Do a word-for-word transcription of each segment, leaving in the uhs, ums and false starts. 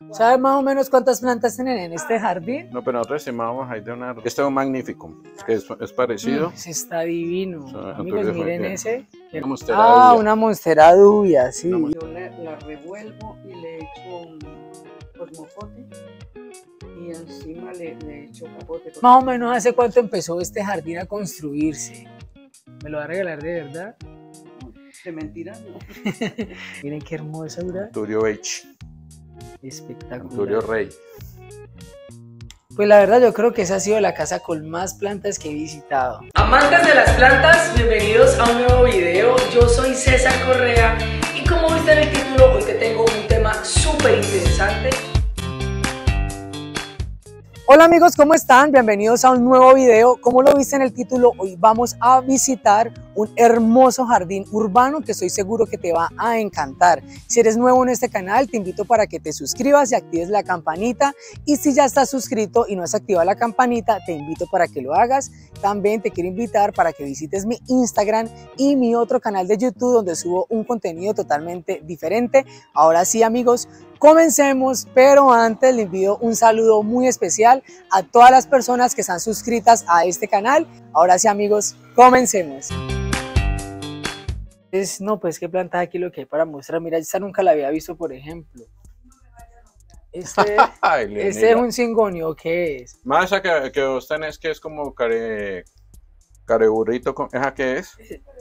¿Sabes más o menos cuántas plantas tienen en este jardín? No, pero nosotros estimábamos ahí de una... Este es un magnífico, que es, es parecido. Mm, ese está divino. O sea, Amigos, Antonio miren Jorge. ese. Una monstera Ah, dubia. una monstera dubia, sí. Una Yo la, la revuelvo y le echo un cosmopote y encima le, le echo capote. Más o menos, ¿hace cuánto empezó este jardín a construirse? ¿Me lo va a regalar de verdad? De mentira, no. Miren qué hermosura. Anturio Beach. Espectacular. Anturio Rey. Pues la verdad yo creo que esa ha sido la casa con más plantas que he visitado. Amantes de las plantas, bienvenidos a un nuevo video. Yo soy César Correa y como viste en el título, hoy te tengo un tema súper interesante. Hola amigos, ¿cómo están? Bienvenidos a un nuevo video. Como lo viste en el título, hoy vamos a visitar un hermoso jardín urbano que estoy seguro que te va a encantar. Si eres nuevo en este canal, te invito para que te suscribas y actives la campanita. Y si ya estás suscrito y no has activado la campanita, te invito para que lo hagas. También te quiero invitar para que visites mi Instagram y mi otro canal de YouTube donde subo un contenido totalmente diferente. Ahora sí amigos, comencemos, pero antes le envío un saludo muy especial a todas las personas que están suscritas a este canal. Ahora sí amigos, comencemos. Es, no, pues qué planta aquí lo que hay para mostrar. Mira, esta nunca la había visto, por ejemplo. Este, Ay, este es un cingonio, ¿qué es? Más esa que, que vos tenés que es como care, careburrito. Con, ¿esa qué es?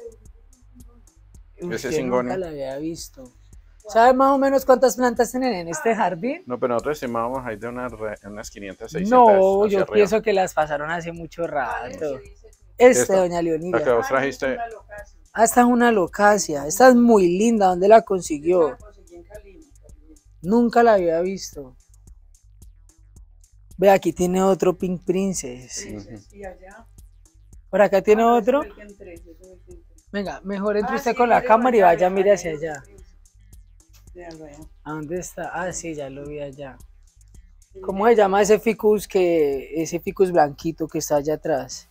Uf, Ese yo cingonio. nunca la había visto. ¿Sabes más o menos cuántas plantas tienen en este jardín? No, pero nosotros estimábamos ahí de unas, re- unas quinientas, seiscientas. No, hacia yo arriba. pienso que las pasaron hace mucho rato. Este, Esta, doña La que Leonila. vos trajiste. Ah, esta es una locacia. Esta es muy linda. ¿Dónde la consiguió? Nunca la había visto. Ve, aquí tiene otro Pink Princess. Y allá. Por acá tiene Ah, otro. ese es el que entré, ese es el que entré. Venga, mejor entre Ah, usted sí, con la mire, cámara y allá, vaya, mire allá, hacia allá, allá. véanlo allá. ¿A dónde está? Ah, sí, ya lo vi allá. ¿Cómo se llama ese ficus que, ese ficus blanquito que está allá atrás?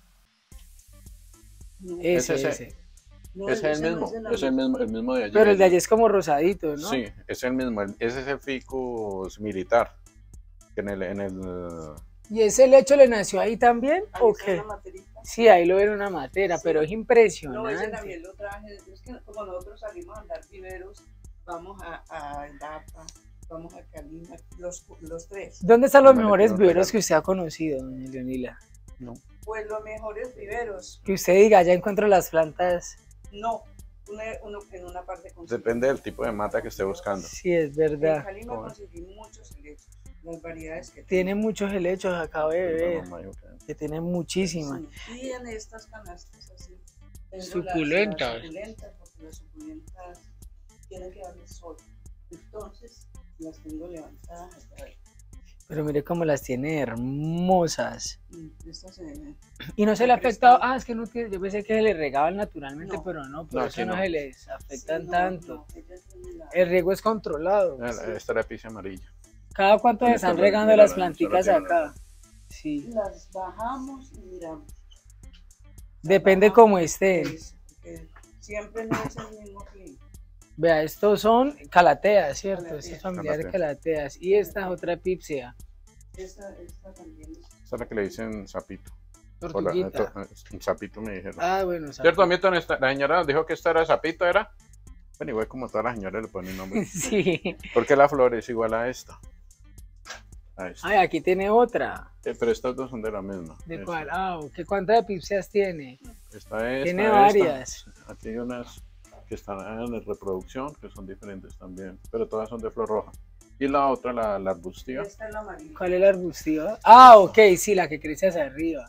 No, Ese, Ese, ese. no, Ese es el ese no mismo. es de la Es el mismo, el mismo de allí. Pero el de allá es como rosadito, ¿no? Sí, es el mismo. el- Ese es el ficus militar. Que en el, en el, ¿Y ese lecho le nació ahí también? Ahí ¿O está qué? la materita. Sí, ahí lo ven en una matera, Sí. pero es No, ese impresionante. también lo traje. Es que como nosotros salimos a andar viveros, vamos a, a Endapa, vamos a Calima, los, los tres. ¿Dónde están los Vale, mejores tengo viveros regalo. que usted ha conocido, doña Leonila? no. Pues los mejores viveros, Que usted diga, ya encuentro las plantas. no, uno, uno en una parte con Depende del tipo de mata que esté buscando. Sí, es En verdad. Calima Joder. conseguí muchos helechos, las variedades que Tiene muchos helechos, acabo de ver. No, no, no, Que tiene muchísimas. Sí, y en estas canastas así. tengo Suculentas. Las, las suculentas, porque las suculentas tienen que darle sol. Entonces, las tengo levantadas hasta ahí. Pero mire cómo las tiene hermosas. Mm, Estas se... Y no se le ha afectado. Ah, es que no tiene. Yo pensé que se le regaban naturalmente, No. pero no, por No, eso aquí no, no. se les afectan Sí, no, tanto. no, ellas tienen la- El riego es controlado. no. Esta es la pizza amarilla. ¿Cada cuánto se Mira, están mira, regando mira, las mira, planticas mira, mira. acá? Sí. Las bajamos y miramos. Depende Bajamos, cómo estén. pues, porque siempre no es el mismo clima. Vea, estos son calateas, ¿cierto? Calateas. Estos familiares Calateas. calateas. Y esta es otra epipsia. Esta, esta también es. Esta es la que le dicen sapito. Hola, Tortuguita. esto- un sapito me dijeron. Ah, bueno, o sea, ¿Cierto? A mí también esta- la señora nos dijo que esta era sapito, ¿era? Bueno, igual como todas las señoras le ponen nombre. sí. Porque la flor es igual a esta. A esta. Ay, aquí tiene otra. Eh, pero estas dos son de la misma. ¿De Esta. cuál? Ah, ¿qué cuántas epipsias tiene? Esta es. Tiene esta, varias. esta. Aquí hay unas que están en reproducción, que son diferentes también, pero todas son de flor roja. Y la otra, la, la arbustiva, Esta es la amarilla. ¿Cuál es la arbustiva? Ah, ok, sí, la que crece hacia arriba.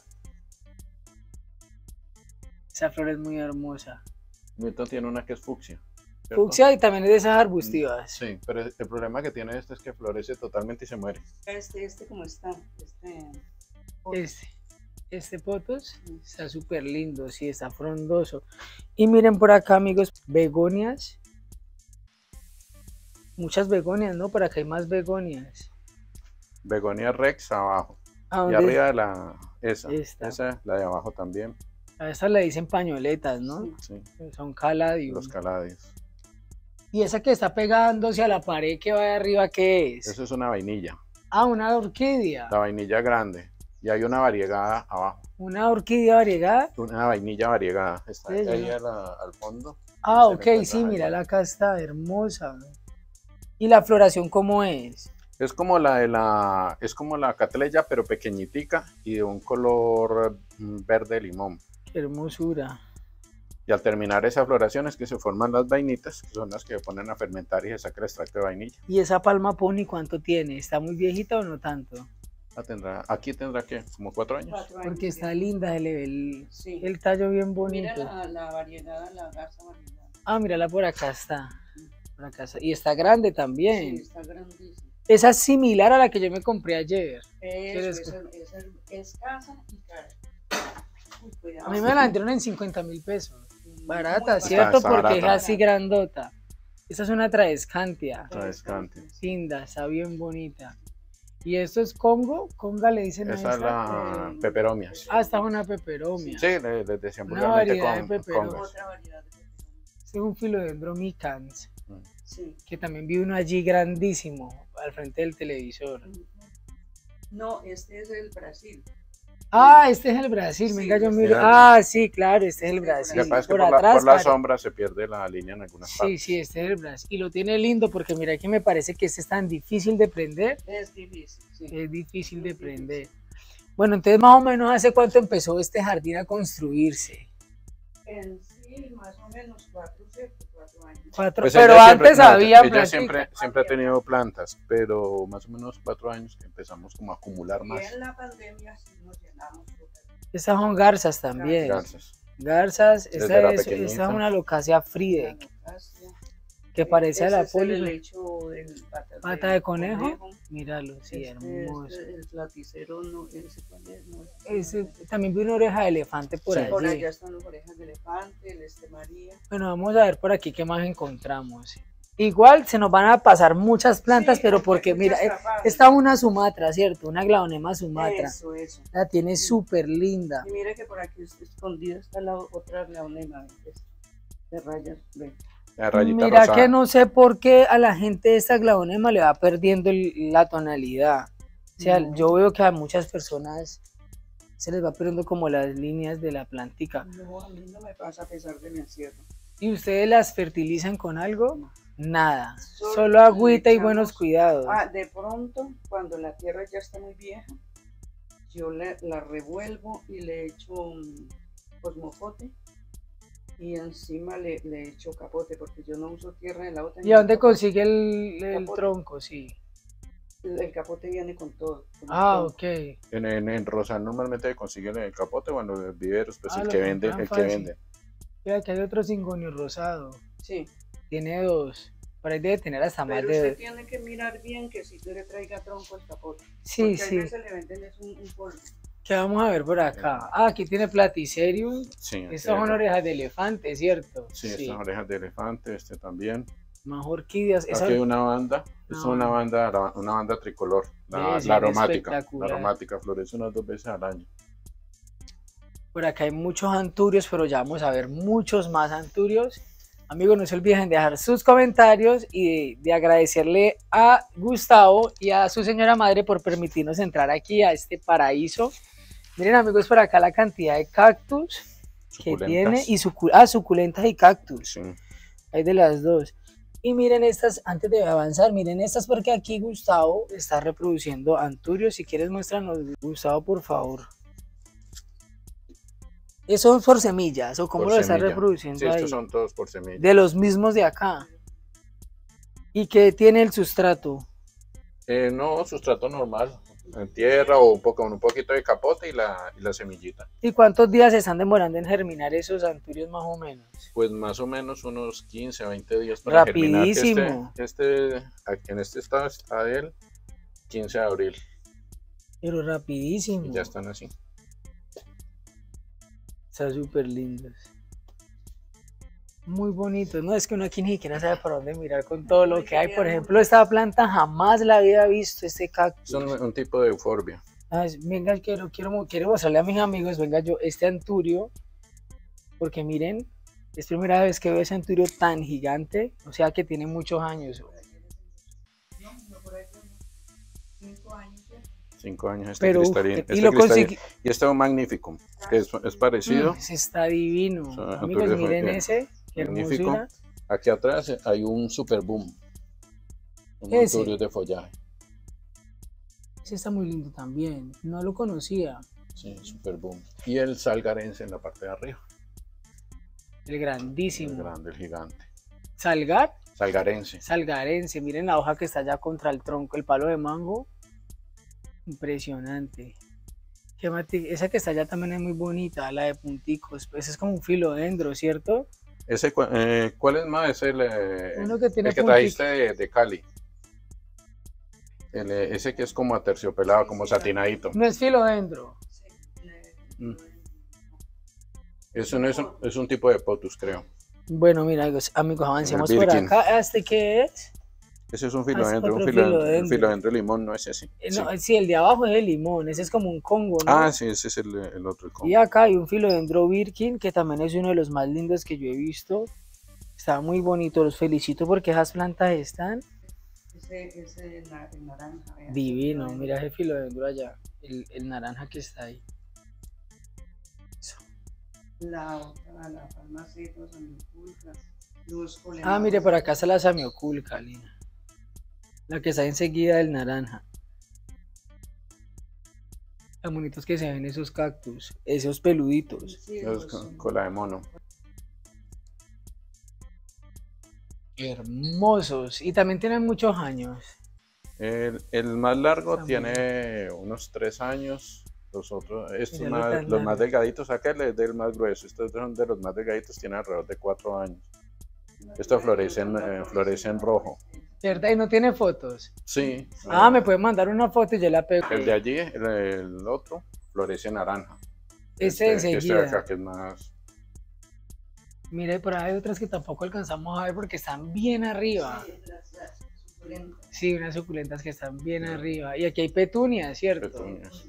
Esa flor es muy hermosa. Milton tiene una que es fucsia. ¿cierto? Fucsia y también es de esas arbustivas. Sí, pero el problema que tiene este es que florece totalmente y se muere. Este, este como está. Este. Este, este potos está súper lindo, sí, está frondoso. Y miren por acá, amigos, begonias. Muchas begonias, ¿no? Por acá hay más begonias. Begonia rex abajo. ¿A Y dónde? arriba de la, esa, Esta. esa, la de abajo también. A estas le dicen pañoletas, ¿no? Sí, Son caladium. los caladios. ¿Y esa que está pegándose a la pared que va de arriba, qué es? Eso es una vainilla, Ah, una orquídea. la vainilla grande. Y hay una variegada abajo, Una orquídea variegada. una vainilla variegada. Está Sí, ahí yo- a la- al fondo. Ah, Se le ok, encuentra sí, ahí. mira, acá está, hermosa. ¿Y la floración cómo es? Es como la de la, es como la catleya, pero pequeñitica y de un color mm, verde limón. Qué hermosura. Y al terminar esa floración es que se forman las vainitas, que son las que ponen a fermentar y se saca el extracto de vainilla. ¿Y esa palma pony cuánto tiene? ¿Está muy viejita o no tanto? La tendrá, aquí tendrá que como cuatro años. Cuatro años, Porque sí. está linda, el, el, Sí. el tallo bien Mira bonito. la, la variedad, la garza variedad. Ah, mírala por acá está. Por acá está. Y está grande Sí, también. está grandísima. Esa es similar a la que yo me compré ayer. Eso, ¿Quieres esa, esa es escasa y cara. Uy, cuidado. A mí me la vendieron en cincuenta mil pesos. Muy Barata, barata. ¿cierto? Está Porque barata. es así grandota. Esa es una traescantia. Tradescante. Linda, está bien bonita. ¿Y esto es Congo? ¿Conga le dicen a Esa es esta? la eh, peperomias. Ah, esta es una peperomia. Sí, le, les decían Una vulgarmente variedad con, de peperón. congas. Otra variedad de peperón. Este es un philodendron micans, Sí. que también vi uno allí grandísimo, al frente del televisor. No, este es el Brasil. Ah, este es el Brasil, Sí, venga, yo este miro. es el- Ah, sí, claro, este es el Este es Brasil. Lo que pasa es que por por, la, atrás, por la pare- sombra se pierde la línea en algunas Sí, partes. sí, este es el Brasil. Y lo tiene lindo porque mira que me parece que este es tan difícil de prender. Es difícil, sí. Es difícil de Muy difícil. prender. Bueno, entonces más o menos ¿hace cuánto empezó este jardín a construirse? En sí, más o menos cuatro, ¿cierto? Cuatro años. Cuatro, Pues pero ella antes siempre- no, había ella plantica. siempre, siempre ha tenido plantas, pero más o menos cuatro años que empezamos como a acumular Y más en la pandemia sí nos llenamos. súper. Estas son garzas también. garzas. Garzas, Desde esta la es, pequeñita. esta es una locacia Friedek, Acacia. que parece a Ese la es el poli. helecho del pata, Pata de conejo. Míralo, sí, Este, hermoso. este, el lapicero, no, ese cuál es, no, Ese, también vi una oreja de elefante por Sí. Por allí. allá están las orejas de elefante, el este María. Bueno, vamos a ver por aquí qué más encontramos. Igual se nos van a pasar muchas plantas, Sí, pero porque porque hay mira, muchas eh, capas. está una sumatra, ¿cierto? Una glaonema sumatra. Eso, eso. La tiene súper linda. Y mire que por aquí es- escondida está la otra leonema es de rayas. Ve. La rayita Mira rosada. que no sé por qué a la gente esta glaonema le va perdiendo el- la tonalidad. O sea, No. yo veo que a muchas personas se les va perdiendo como las líneas de la plantica. No, a mí no me pasa a pesar de mi encierro. ¿Y ustedes las fertilizan con algo? No. Nada. Solo Solo agüita le y buenos echamos- cuidados. Ah, de pronto, cuando la tierra ya está muy vieja, yo la, la revuelvo y le echo un osmocote y encima le, le echo capote porque yo no uso tierra de la otra. ¿Y a dónde consigue el, el Capote. tronco? Sí. El, el capote viene con todo. con el Ah, tronco. ok. En, en, en Rosal normalmente consiguen el capote o en los viveros, pues Ah, el lo que vende, compran el que fácil. vende. Mira, que hay otro cingonio rosado. Sí, Tiene dos. Por ahí debe tener hasta más pero de usted dos. tiene que mirar bien que si le traiga tronco el capote. Sí, Porque a sí. veces le venden es un, un polvo. ¿Qué vamos a ver por acá? Ah, aquí tiene platicerium. Sí, Estas aquí son hay- orejas de elefante, ¿cierto? Sí, estas orejas de elefante, este también. Más orquídeas. Esa- Aquí hay una banda, es No. una banda, la- una banda tricolor, la, Debe la ser aromática. La espectacular. aromática florece unas dos veces al año. Por acá hay muchos anturios, pero ya vamos a ver muchos más anturios. Amigos, no se olviden de dejar sus comentarios y de, de agradecerle a Gustavo y a su señora madre por permitirnos entrar aquí a este paraíso. Miren, amigos, por acá la cantidad de cactus que Suculentas. tiene y sucu- ah, suculentas y cactus. Sí. Hay de las dos. Y miren estas, antes de avanzar, miren estas porque aquí Gustavo está reproduciendo anturios. Si quieres, muéstranos, Gustavo, por favor. ¿Eso es por semillas o cómo Por lo está semilla. reproduciendo Sí, ahí? estos son todos por semilla. De los mismos de acá. ¿Y qué tiene el sustrato? Eh, no, sustrato normal, en tierra o un poco, un poquito de capote y la, y la semillita. ¿Y cuántos días se están demorando en germinar esos anturios más o menos? Pues más o menos unos quince a veinte días para germinar. que Rapidísimo. Este, este, en este estado está él, quince de abril, Pero rapidísimo. y ya están así. Están súper lindos. Muy bonitos. No, es que uno aquí ni siquiera sabe por dónde mirar con todo lo que hay. Por ejemplo, esta planta jamás la había visto, este cactus. Son un tipo de euforbia. Ah, es- venga, quiero, quiero, quiero mostrarle a mis amigos, venga yo, este anturio, porque miren Es primera vez que veo ese anturio tan gigante, o sea que tiene muchos años. No, no por ahí como cinco años ya. Cinco años este Pero, uf, cristalín. y Este lo cristalín. conseguí. Y este es un magnífico, que es, es parecido. Mm, ese está divino. O sea, Amigos, anturio miren fue- ese, qué magnífico. hermosura. Aquí atrás hay un super boom. Un Ese. anturio de follaje. Ese está muy lindo también, no lo conocía. Sí, super boom. Y el salgarense en la parte de arriba. El El grandísimo. grande, el gigante. Salgar, Salgarense. salgarense. Miren la hoja que está allá contra el tronco, el palo de mango. Impresionante. Qué mati- Esa que está allá también es muy bonita, la de punticos. Ese es como un filodendro, ¿cierto? Ese, cu- eh, ¿cuál es más? Es el, eh, Uno que tiene el que puntic- trajiste de, de Cali. El, eh, ese que es como aterciopelado, como satinadito. No es filodendro. Sí, le- Mm. Es un, es, un, es un tipo de potus, creo. Bueno, mira, amigos, amigos, avancemos El por Birkin. acá. ¿Este qué es? Ese es un es filodendro, un otro filodendro, filodendro. un filodendro de limón, no es ese. Eh, Sí. no, sí, el de abajo es el limón. Ese es como un Congo, ¿no? Ah, sí, ese es el, el otro. El Y Congo. acá hay un filodendro Birkin, que también es uno de los más lindos que yo he visto. Está muy bonito, los felicito porque esas plantas están Ese, ese na- el naranja. vea. divino. Mira ese filodendro allá, el, el naranja que está ahí. Eso. La otra, la farmacia, los amiculcas, los Ah, mire, por acá está la samioculca, Lina. La que está enseguida del naranja. Tan bonitos que se ven esos cactus, esos peluditos. Sí, Es los, con, um, cola de mono. Hermosos. Y también tienen muchos años. El, el más largo Está muy tiene unos tres años. Los otros, estos Míralo más, tan los más largo. delgaditos, aquel es del más grueso. Estos son de los más delgaditos, tienen alrededor de cuatro años. Esto florece en, eh, florece en rojo. ¿Verdad? Y no tiene fotos. Sí. Ah, eh, me pueden mandar una foto y yo la pego. El de allí, el, el otro, florece en naranja. Este Este de enseguida. acá que es más. Mire, por ahí hay otras que tampoco alcanzamos a ver porque están bien arriba. Sí, las- las suculentas. Sí, unas suculentas que están bien arriba. Y aquí hay petunias, ¿cierto? Petunias.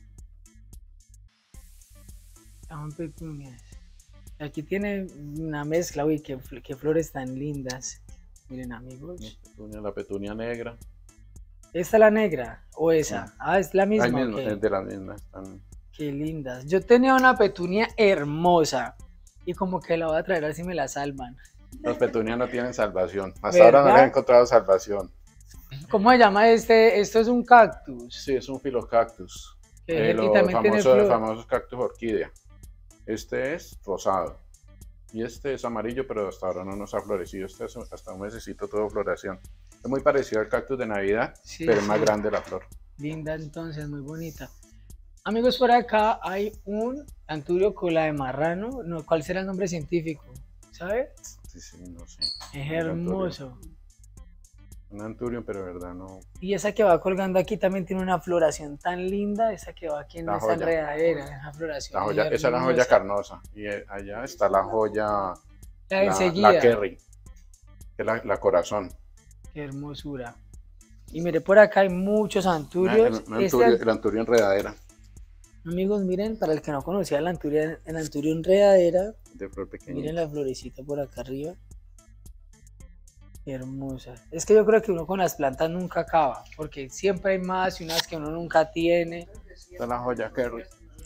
Son petunias. Aquí tiene una mezcla, uy, qué, fl- qué flores tan lindas. Miren, amigos. Petunia, la petunia negra. ¿Esta es la negra? ¿O esa? Sí. Ah, es la misma. Ahí mismo, ok. es de la misma. Están, Qué lindas. Yo tenía una petunia hermosa. Y como que la voy a traer a ver si me la salvan. las petunias no tienen salvación. Hasta ahora no ¿Verdad? le he encontrado salvación. ¿Cómo se llama este? Esto es un cactus. Sí, es un filocactus. Que- Eh, y los también tiene famosos, flor. famosos cactus orquídea. Este es rosado. Y este es amarillo, pero hasta ahora no nos ha florecido. Este es hasta un mesecito todo floración. Es muy parecido al cactus de Navidad, Sí, pero es más sí. grande la flor. Linda entonces, muy bonita. Amigos, por acá hay un anturio cola de marrano. No, ¿cuál será el nombre científico? ¿Sabe? Sí, sí, no sé. Es Un hermoso. Un anturium, pero de verdad no. Y esa que va colgando aquí también tiene una floración tan linda. Esa que va aquí en La esa joya. enredadera. Esa floración. La joya, esa es la joya hermosa. carnosa. Y eh, allá está la joya, La de la, enseguida. la Kerry, que es la, la corazón. Qué hermosura. Y mire, por acá hay muchos Una- anturios. una Este anturio- el anturio enredadera, Amigos, miren, para el que no conocía la anturia, el anturio enredadera, de flor pequeña. miren la florecita por acá arriba. Qué hermosa. Es que yo creo que uno con las plantas nunca acaba, porque siempre hay más y unas que uno nunca tiene. Esta es la joya Kerry.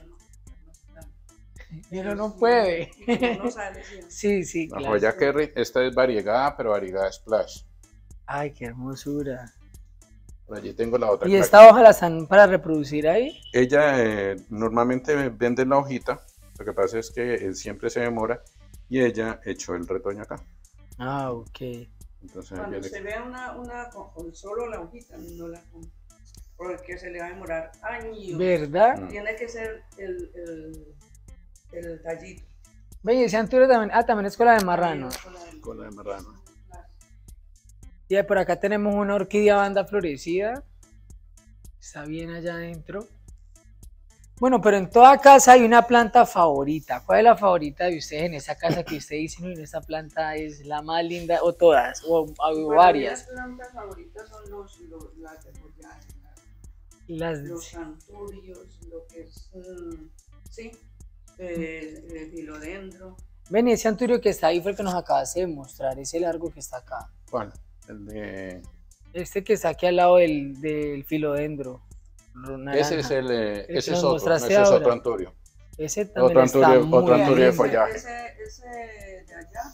Y uno no puede. No sale, sí. Sí, sí, La claro. joya Kerry, esta es variegada, pero variegada splash. Ay, qué hermosura. Por allí tengo la otra. ¿Y que esta hoja la están para reproducir ahí? Ella eh, normalmente vende la hojita, lo que pasa es que él siempre se demora y ella echó el retoño acá. Ah, ok. Entonces, Cuando viene- se vea una, una con, con solo la hojita, no la compre, porque se le va a demorar años. ¿Verdad? Mm. Tiene que ser el, el, el tallito. Ve, y ese anturio también, ah, también es cola de marrano. cola de marrano. Y por acá tenemos una orquídea banda florecida. Está bien allá adentro. Bueno, pero en toda casa hay una planta favorita. ¿Cuál es la favorita de ustedes en esa casa que ustedes dicen, "Uy, esta planta es la más linda", o todas, o, o Para mí varias? Las plantas favoritas son los, los, las de follaje, Las, los anturios, lo que es, mm, sí, eh, el filodendro. Ven, y ese anturio que está ahí fue el que nos acabaste de mostrar, ese largo que está acá. ¿Cuál? El de... Este que está aquí al lado del, del filodendro. Naranja. Ese es el, eh, El ese que es nos otro, ese mostraste es ahora. otro anturio. Ese también Otro está anturio- muy otro anturio de lindo. follaje. Ese, ese de allá,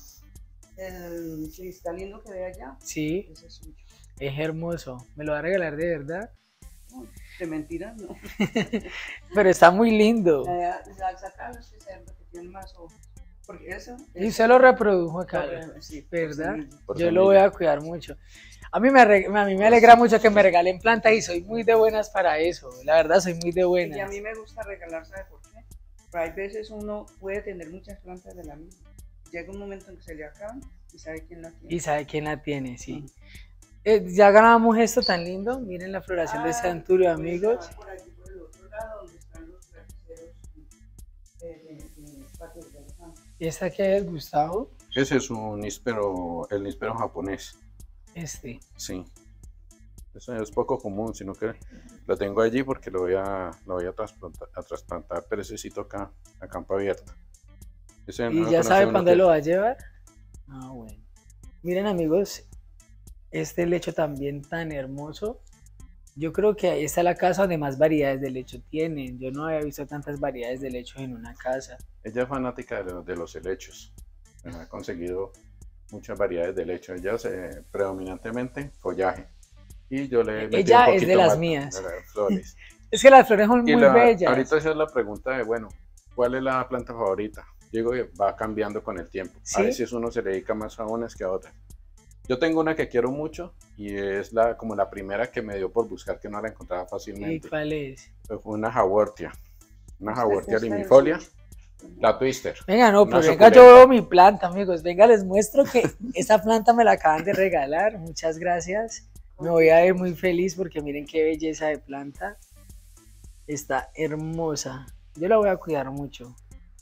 el cristalino que ve allá, Sí, ese es suyo. es hermoso. Me lo va a regalar de verdad. Uy, de mentiras, no. Pero está muy lindo. Eh, al sacarlo, sí se ve que tiene más ojos. Porque eso. Y usted lo reprodujo acá, Sí, por ¿verdad? semilla. Por Yo semilla. lo voy a cuidar mucho. A mí, me, arre- a mí me alegra mucho que me regalen plantas y soy muy de buenas para eso. La verdad, soy muy de Y a buenas. mí me gusta regalar, ¿sabe por qué? Pero hay veces uno puede tener muchas plantas de la misma. Llega un momento en que se le acaban y sabe quién la tiene. Y sabe quién la tiene, sí. Ujú. Eh, ya ganamos esto tan lindo. Miren la floración de este Ah, anturio, pues, amigos. va por aquí, por el otro lado, donde están los lapiceros eh, de, de patios del campo. ¿Y esta qué es, Gustavo? Ese es un níspero, el níspero japonés. Este. Sí. Eso es poco común, sino que lo tengo allí porque lo voy a, lo voy a trasplantar, a trasplantar, pero ese sí toca a campo abierto. Ese no ¿Y lo ya conoce sabe uno cuándo que- lo va a llevar? Ah, bueno. Miren, amigos, este lecho también tan hermoso. Yo creo que ahí está la casa donde más variedades de lecho tienen. Yo no había visto tantas variedades de lecho en una casa. Ella es fanática de, los- de los helechos. Ha conseguido muchas variedades de helecho. Ella es eh, predominantemente follaje. Y yo le metí Ella un es de poquito las más mías. de las flores. Es que las flores son Y muy la- bellas. ahorita esa es la pregunta de, bueno, ¿cuál es la planta favorita? Digo que va cambiando con el tiempo. ¿Sí? A veces uno se le dedica más a unas que a otras. Yo tengo una que quiero mucho y es la como la primera que me dio por buscar que no la encontraba ¿Y fácilmente. cuál es? Fue una jaguartia. Una Esta- jaguartia esta es limifolia. suya. La twister. Venga, no, Una pero venga, suculenta. yo veo mi planta, amigos. Venga, les muestro que esta planta me la acaban de regalar. Muchas gracias. Me voy a ver muy feliz porque miren qué belleza de planta. Está hermosa. Yo la voy a cuidar mucho.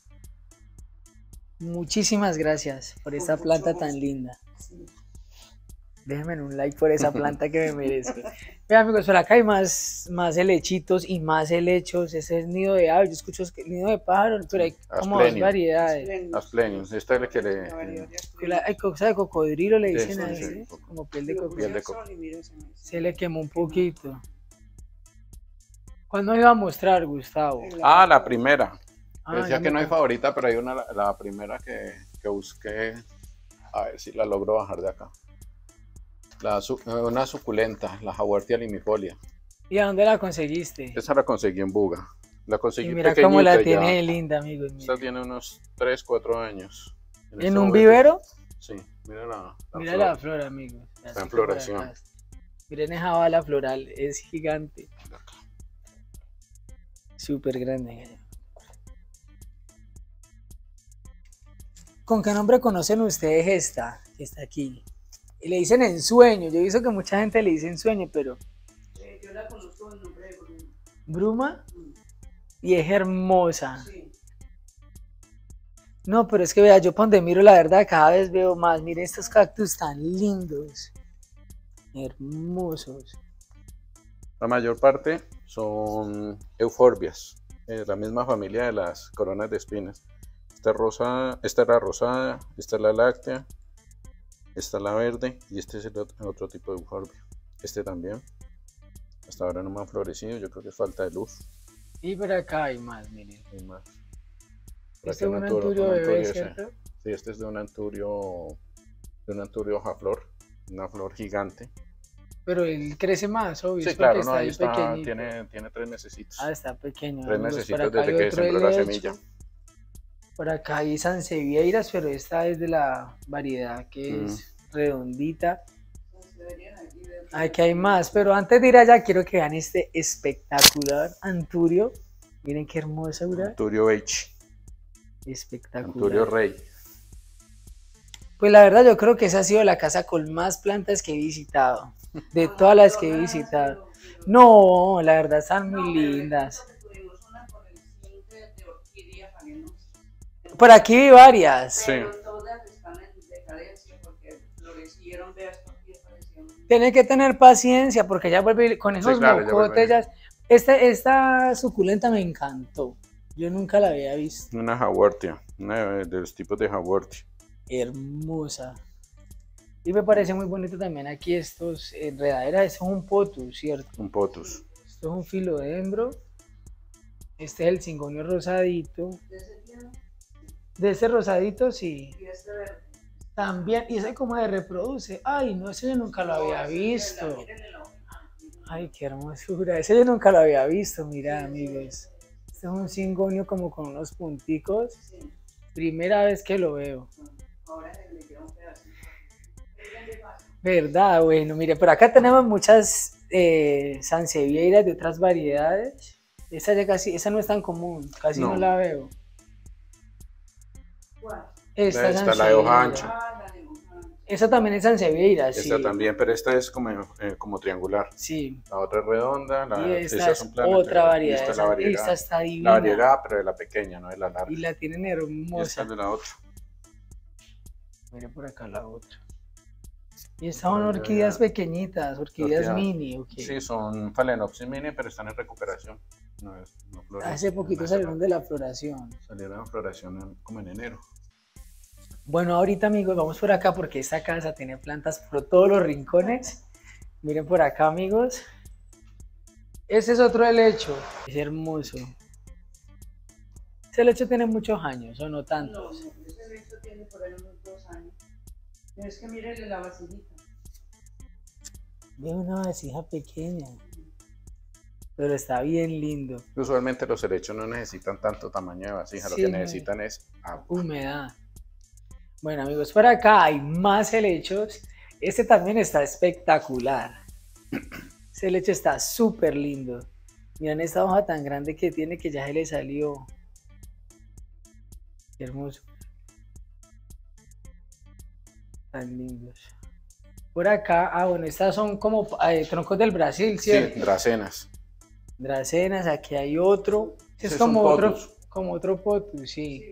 Muchísimas gracias por esta Con planta mucho tan gusto. linda. Sí. Déjenme un like por esa planta que me merezco. Vean, amigos, por acá hay más, más helechitos y más helechos. Ese es nido de ave. Yo escucho que- nido de pájaro, pero hay como dos Asplenium. variedades. Espléndido. Asplenium. Esta es la que le... La variedad de La- Asplenium. Hay cosa de cocodrilo, le dicen Sí, a sí, ese, sí. como piel de Lo cocodrilo. puse de al coco. sol y mire, se me- Se le quemó un poquito. ¿Cuándo iba a mostrar, Gustavo? Ah, la primera. Ah, Decía ya que me no hay con- favorita, pero hay una, la, la primera que, que busqué. A ver si la logro bajar de acá. La, su- eh, una suculenta, la jaguartia limifolia. ¿Y a dónde la conseguiste? Esa la conseguí en Buga. La conseguí Y mira cómo la pequeñita ya. tiene de linda, amigos. Esta mira. tiene unos tres, cuatro años. ¿En este un momento- vivero? Sí, mira la, la Mira flor. la flor, amigos. Está en Así por floración. acá. Miren esa bala floral, es gigante. Súper grande. ¿Con qué nombre conocen ustedes esta que está aquí? Y le dicen ensueño. Yo he visto que mucha gente le dice ensueño, pero Eh, yo la conozco el nombre de Bruno. Bruma Mm, y es hermosa. Sí. No, pero es que vea, yo por donde miro la verdad cada vez veo más. Miren estos cactus tan lindos. Hermosos. La mayor parte son euforbias, eh, la misma familia de las coronas de espinas. Esta, es rosa, esta es la rosada, esta es la láctea, esta es la verde y este es el otro, otro tipo de euforbia. Este también. Hasta ahora no me han florecido, yo creo que es falta de luz. Y por acá hay más, miren. Hay más. Por Este es acá un anturo- anturio un bebé, anturio ese. ¿cierto? Sí, este es de un anturio, de un anturio hoja flor, una flor gigante. Pero él crece más, obvio. Sí, es porque claro, no, está ahí está, pequeñito. tiene, tiene tres necesitos. Ah, está pequeño. Tres amigos. necesitos Por acá desde hay que otro sembró la helecho. semilla. Por acá hay sansevieiras, pero esta es de la variedad que Mm. es redondita. Entonces, deberían aquí ver- Aquí hay más, pero antes de ir allá quiero que vean este espectacular anturio. Miren qué hermosura. Anturio Beige, Espectacular. Anturio Rey. Pues la verdad yo creo que esa ha sido la casa con más plantas que he visitado. De Ah, todas las que he pero visitado. pero- pero- No, la verdad están No, muy pero lindas. recuerdo que tuvimos una con el zinc de- de orquídea venenosa. Por aquí vi varias. Sí. Pero todas están en decadencia porque florecieron, veas, aquí aparecieron. Tiene que tener paciencia porque ya vuelve con esos claro, ya mocotes. vuelve. ya- Esta, esta suculenta me encantó. Yo nunca la había visto. Una jaguartia, una de de los tipos de jaguartia. Hermosa. Y me parece muy bonito también aquí estos enredaderas. Esto es un potus, ¿cierto? Un potus. Esto es un filodendro. Este es el cingonio rosadito. ¿De ese tiene? De ese rosadito, sí. Y este verde. También, y ese cómo se reproduce. Ay, no, ese yo nunca lo había visto. Mírenle la hoja. Ay, qué hermosura. Ese yo nunca lo había visto, mira, amigos. Este es un cingonio como con unos punticos. Sí. Primera vez que lo veo. Ahora le queda un pedacito. Verdad, bueno, mire, por acá tenemos muchas eh, sansevieiras de otras variedades. Esta ya casi, esa no es tan común, casi no, No. la veo. ¿Cuál? Esta, Esta es la de hoja sansevieira. ancha. Ah, la de hoja. Esa también es sansevieira, sí. Esta también, pero esta es como, eh, como triangular. Sí. La otra es redonda, la, Y esta esas es son planas, otra y variedad. Esta es la esa- variedad. esta está La divina. variedad, pero de la pequeña, no de la larga. Y la tienen Y esta hermosa. es de la otra. Mire por acá la otra. Y estas son Ay, ay, orquídeas ay. pequeñitas, orquídeas Orquídeas. mini, ok. Sí, son Phalaenopsis mini, pero están en recuperación. No es- no florecen. Hace poquito No salieron de la floración. Salieron en floración en- como en enero. Bueno, ahorita amigos, vamos por acá porque esta casa tiene plantas por todos los rincones. Miren por acá, amigos. Este es otro helecho. Es hermoso. Ese helecho tiene muchos años, o no No, tantos. no, ese lecho tiene por ahí unos dos años. Pero es que mírenle la vasijita. Ve una vasija pequeña. Pero está bien lindo. Usualmente los helechos no necesitan tanto tamaño de vasija, lo Sí, que no. necesitan es agua. Humedad. Bueno, amigos, por acá hay más helechos. Este también está espectacular. Ese helecho está súper lindo. Miren esta hoja tan grande que tiene que ya se le salió. Qué hermoso. Tan lindos. Por acá, ah, bueno, estas son como eh, troncos del Brasil, Sí, ¿cierto? dracenas. Dracenas, aquí hay otro. Este es Ese es un como otro, potus. como otro potus, sí.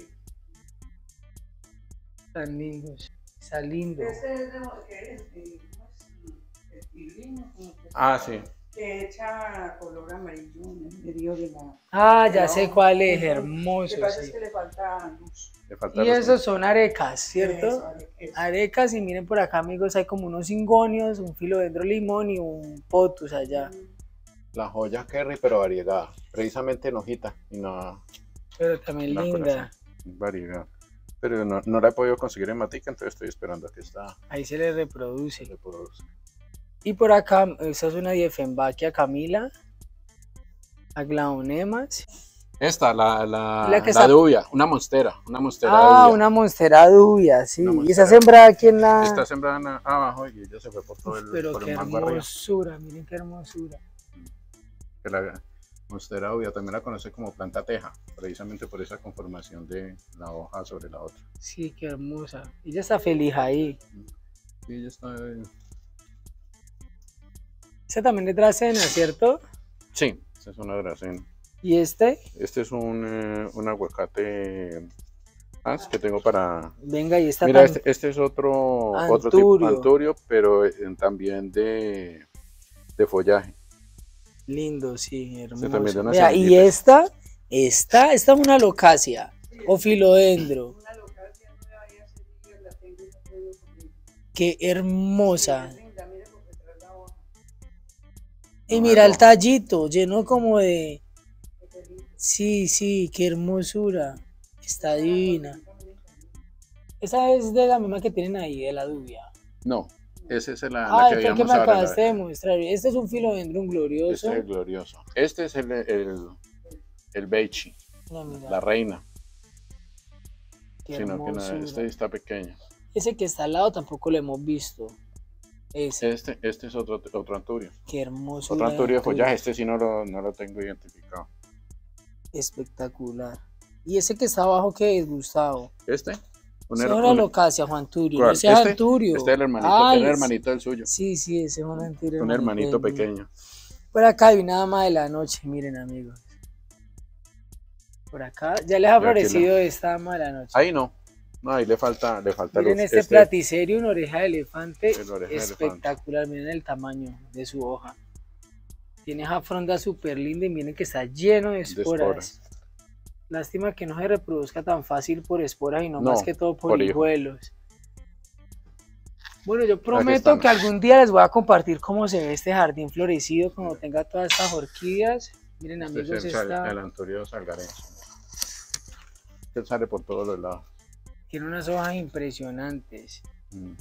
Tan lindos. Está lindo. Este es de que es de, ¿cómo es? El tirlino, como que, Ah, sí. que echa color amarillo en medio de la. Ah, ya No, sé cuál es, Lo hermoso. que pasa sí. es que le falta luz. Le falta Y los- esos son arecas, ¿cierto? Eso, vale, eso. Arecas, y miren por acá, amigos, hay como unos cingonios, un filodendro limón y un potus allá. La joya Kerry, pero variegada. Precisamente en hojita y no Pero también no linda. corazón. Variegada. Pero no, no la he podido conseguir en matica, entonces estoy esperando a que esta Ahí se le reproduce. se produzca. Y por acá, esta es una Dieffenbachia camila, aglaonemas. Esta, la, la, La que la está- dubia, una monstera, una monstera Ah, dubia. una monstera dubia, sí. Una Y esa monstera. sembrada aquí en la... Está sembrada en- abajo y ella se fue por todo el, Pero por qué el mango arriba. hermosura, miren qué hermosura. Que la monstera dubia también la conoce como planta teja, precisamente por esa conformación de la hoja sobre la otra. Sí, qué hermosa. Y ya está feliz ahí. Sí, ella está... Esa también es dracena, ¿cierto? Sí, esta es una dracena. Y este, Este es un, eh, un aguacate más que tengo para... venga, y esta Mira, también. este, este es otro, otro tipo Anturio. anturio, pero eh, también de, de follaje. Lindo, sí, hermoso. también de unas Vea, y semillitas. esta, esta, esta es una locacia o filodendro. Una local que no le vaya a servir, la tengo y no puedo comer. Qué hermosa. Es linda, mire por detrás la hoja. Y No, mira el no. tallito, lleno como de... Qué lindo. Sí, sí, qué hermosura. Está divina. Esa es de la misma que tienen ahí, de la dubia. No, esa es la, la Ay, que fue el que habíamos me hablado. acabaste de mostrar. Este es un filodendron glorioso. Este es el glorioso. Este es el, el, el Beichi, No, mira, la reina. qué Sino que no, hermosura. este está pequeño. Ese que está al lado tampoco lo hemos visto. Ese, Este, este es otro, otro anturio. qué hermoso. Otro anturio de follaje. Este sí no lo, no lo tengo identificado. Espectacular. Y ese que está abajo, ¿qué es, Gustavo? Este. Un Ese es her- una un- locacia, Juan Turio. ¿Cuál? Ese es ¿Este? Anturio. Este es el hermanito, Ay, el hermanito del suyo. Sí, sí, ese es un Anturio. Un hermanito del mío. pequeño. Por acá hay una dama de la noche, miren, amigos. Por acá, ya les ha aquí la- aparecido esta dama de la noche. Ahí no. No, ahí le falta, le falta Miren luz. este, platicerio, una oreja de elefante, El oreja de espectacular. Miren el tamaño de su hoja. Tiene esa fronda súper linda y miren que está lleno de esporas. esporas. Lástima que no se reproduzca tan fácil por esporas y no, No, más que todo por, por hijo. hijuelos. Bueno, yo prometo que algún día les voy a compartir cómo se ve este jardín florecido cuando tenga todas estas orquídeas. Miren, Este amigos, es el, esta el anturio salgarense. Él sale por todos los lados. tiene unas hojas impresionantes. Mm.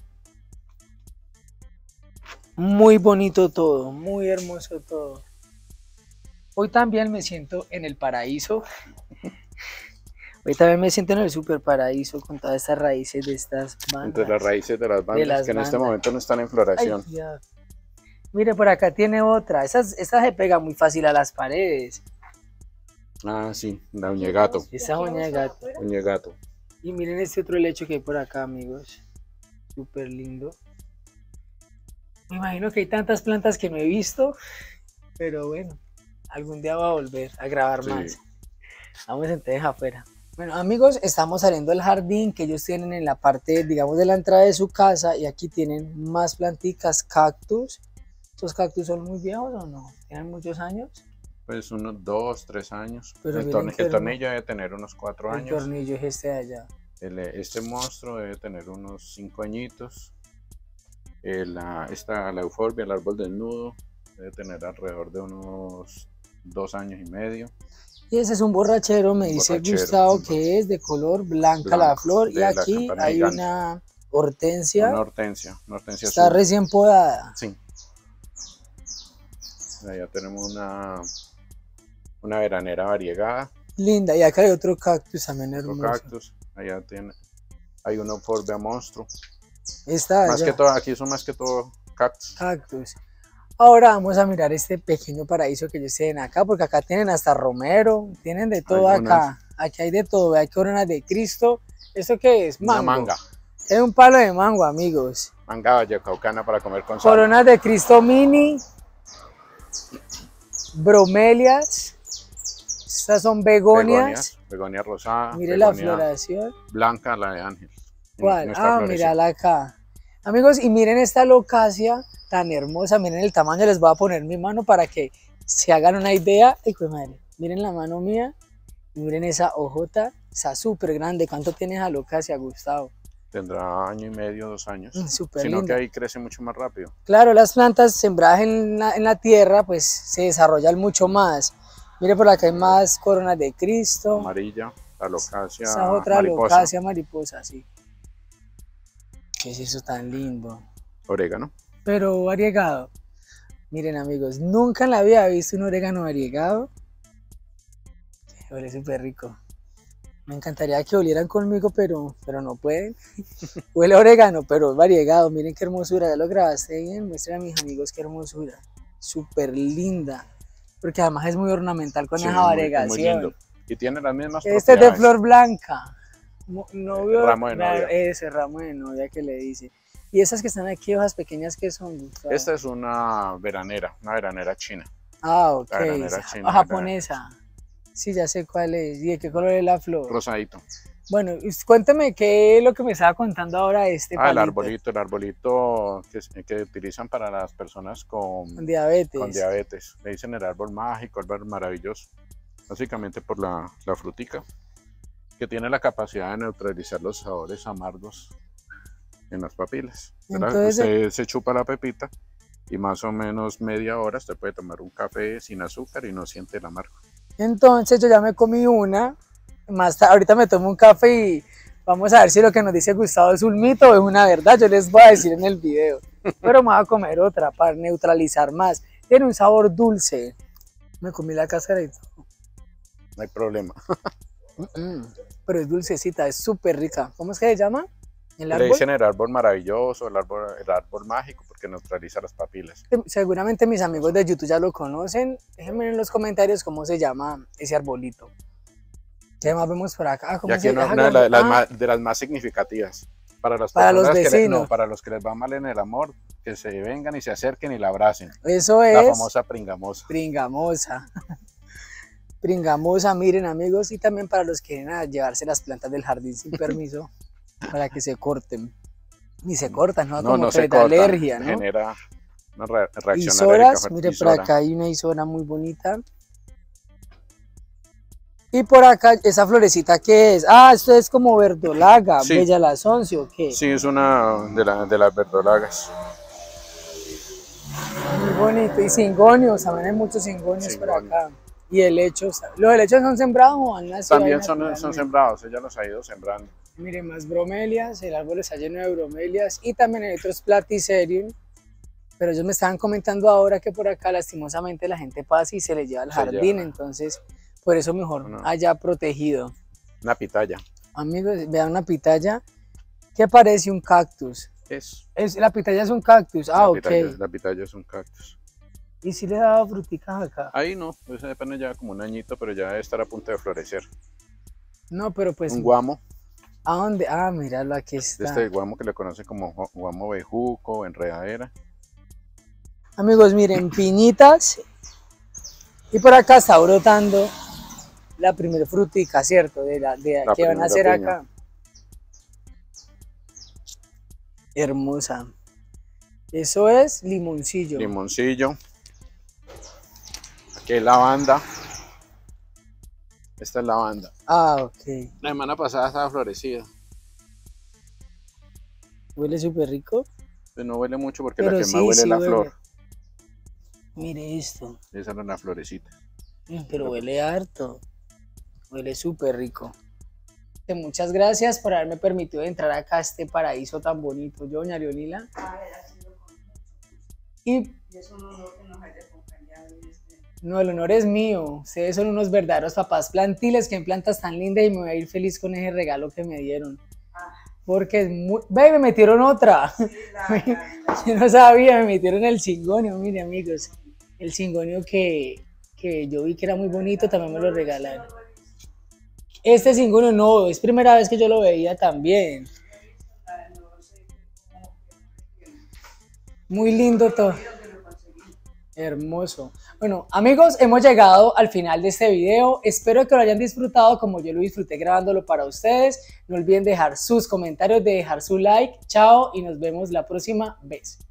Muy bonito todo, muy hermoso todo. Hoy también me siento en el paraíso. Hoy también me siento en el super paraíso con todas estas raíces de estas bandas. Entre las raíces de las bandas las que en este bandas. momento no están en Ay, floración. cuidado. Mire, por acá tiene otra. Esa, esa se pega muy fácil a las paredes. Ah, sí, la uña de gato. Esa uña de gato. Uña de gato. Y miren este otro helecho que hay por acá, amigos. Súper lindo. Me imagino que hay tantas plantas que no he visto. Pero bueno, algún día voy a volver a grabar Sí. más. Vamos entonces afuera. Bueno, amigos, estamos saliendo del jardín que ellos tienen en la parte, digamos, de la entrada de su casa. Y aquí tienen más planticas, cactus. ¿Estos cactus son muy viejos o no? ¿Tienen muchos años? Pues unos dos, tres años. Pero el, miren torne- qué el hermoso. tornillo debe tener unos cuatro El años. tornillo es este de allá. El, este monstruo debe tener unos cinco añitos. El, la, esta, la euforbia, el árbol desnudo, debe tener alrededor de unos dos años y medio. Y ese es un borrachero, me Un dice borrachero, Gustavo, un que es de color blanca la blanco, flor. Y de la aquí campana hay gigante. una hortensia. Una hortensia, una hortensia Está azul. recién podada. Sí. Allá tenemos una, una veranera variegada, Linda. Y acá hay otro cactus también otro hermoso. cactus. Allá tiene, hay una euphorbia monstruo. Está Más allá. que todo, aquí son más que todo cactus. Cactus. Ahora vamos a mirar este pequeño paraíso que ellos tienen acá, porque acá tienen hasta romero, tienen de todo Algunas. acá. Aquí hay de todo, hay coronas de Cristo. ¿Esto qué es? Una Mango. manga, Es un palo de mango, amigos. manga vallecaucana para comer con sal. Coronas de Cristo mini, bromelias, estas son begonias. Begonias, begonia rosada, Mire la begonia floración. blanca, la de ángel. ¿Cuál? Nuestra Ah, florecita. mírala acá. Amigos, y miren esta locacia tan hermosa, miren el tamaño, les voy a poner mi mano para que se hagan una idea. Ay, pues madre, miren la mano mía, y miren esa hojota, está súper grande. ¿Cuánto tiene esa locacia, Gustavo? Tendrá año y medio, dos años. Mm, súper Sino que linda. ahí crece mucho más rápido. Claro, las plantas sembradas en la, en la tierra, pues se desarrollan mucho más. Mire, por acá hay más coronas de Cristo. Amarilla, la locacia Esa otra mariposa, locacia mariposa, sí. ¿Qué es eso tan lindo? orégano. Pero variegado. Miren, amigos, nunca en la vida he visto un orégano variegado. Huele súper rico. Me encantaría que olieran conmigo, pero, pero no pueden. Huele a orégano, pero es variegado. Miren qué hermosura. Ya lo grabaste bien. Muestren a mis amigos qué hermosura. Súper linda. Porque además es muy ornamental con Sí, esa muy- variegación. muy lindo. Y tiene las mismas Este es de propiedades. flor blanca. Mo- Novio, Ramo de ra- novia. Ese ramo de novia que le dice. Y esas que están aquí, hojas pequeñas, ¿qué son, Gustavo? Esta es una veranera, una veranera china. Ah, ok. La veranera es china, japonesa. Sí, ya sé cuál es. ¿Y de qué color es la flor? Rosadito. Bueno, y cuéntame qué es lo que me estaba contando ahora de este Ah, el palito. arbolito, el arbolito que, que utilizan para las personas con, Con diabetes. con diabetes. Le dicen el árbol mágico, el árbol maravilloso. Básicamente por la, la frutica, que tiene la capacidad de neutralizar los sabores amargos en las papilas. ¿Verdad? Entonces, Usted se chupa la pepita y más o menos media hora usted puede tomar un café sin azúcar y no siente el amargo. Entonces yo ya me comí una. Más ta- ahorita me tomo un café y vamos a ver si lo que nos dice Gustavo es un mito o es una verdad. Yo les voy a decir en el video. Pero me voy a comer otra para neutralizar más. Tiene un sabor dulce. Me comí la cáscara y todo. No hay problema. Mm, pero es dulcecita, es súper rica. ¿Cómo es que se llama? ¿El Le árbol? dicen el árbol maravilloso, el árbol, el árbol mágico, porque neutraliza las papilas. Seguramente mis amigos de YouTube ya lo conocen. Déjenme en los comentarios cómo se llama ese arbolito. ¿Qué más vemos por acá? Ah, ¿cómo Y aquí se- una, ah, una de, la- de las ah, más, de las más significativas. Para, las Para los personas que le- vecinos. no, para los que les va mal en el amor, que se vengan y se acerquen y la abracen. Eso La es famosa pringamosa. pringamosa. Pringamosa, miren, amigos, y también para los que quieren a llevarse las plantas del jardín sin permiso para que se corten. Ni se cortan, ¿no? No, Como no que se les da cortan, alérgica, ¿no? genera una re- reacción Isoras, alérgica. mire, por Isora. acá hay una isora muy bonita. Y por acá, esa florecita, ¿qué es? Ah, esto es como verdolaga, Sí. bella la sonce, ¿o qué? Sí, es una de, la, de las verdolagas. Muy bonito. Y cingonios, también hay muchos cingonios por Cingonios. acá. Y helechos. ¿Los helechos son sembrados o han nacido ahí También son, son naturalmente? sembrados, ella los ha ido sembrando. Miren, más bromelias, el árbol está lleno de bromelias y también hay otros platycerium, pero ellos me estaban comentando ahora que por acá lastimosamente la gente pasa y se les lleva al Se jardín, lleva. entonces por eso mejor No. haya protegido. Una pitaya. Amigos, vean una pitaya que parece un cactus. Es. Es, la pitaya es un cactus, ah, la, ok. pitaya, la pitaya es un cactus. Y si le he dado fruticas acá. Ahí no, pues apenas ya como un añito, pero ya debe estar a punto de florecer. No, pero pues, Un guamo, ¿a dónde? Ah, míralo, aquí está. este guamo que le conocen como gu- guamo bejuco, enredadera. Amigos, miren, piñitas. Y por acá está brotando la primera frutica, ¿cierto? De la, de, La que van a primera hacer piña. acá. Hermosa. Eso es limoncillo. Limoncillo. Aquí hay lavanda. Esta es lavanda. Ah, ok. La semana pasada estaba florecida. Huele súper rico. Pues no huele mucho porque Pero la que sí, más huele sí es la huele. flor. Mire esto. Esa era la florecita. Mm, Pero huele harto. Huele súper rico. Que Muchas gracias por haberme permitido entrar acá a este paraíso tan bonito. Yo, doña Leonila. Ay, ha sido con mucho gusto. Y Y es un honor que nos haya acompañado en este. no, el honor es mío. Ustedes son unos verdaderos papás plantiles, que plantas tan lindas y me voy a ir feliz con ese regalo que me dieron. Ah, Porque es muy... ¡Ve, me metieron otra! sí, la, la, la- Yo no sabía, me metieron el cingonio, mire amigos. El cingonio que, que yo vi que era muy bonito, también me lo regalaron. Este cingonio no, es primera vez que yo lo veía también. no sé cómo que- Muy lindo todo. que lo conseguí. Hermoso. Bueno, amigos, hemos llegado al final de este video. Espero que lo hayan disfrutado como yo lo disfruté grabándolo para ustedes. No olviden dejar sus comentarios, de dejar su like. Chao y nos vemos la próxima vez.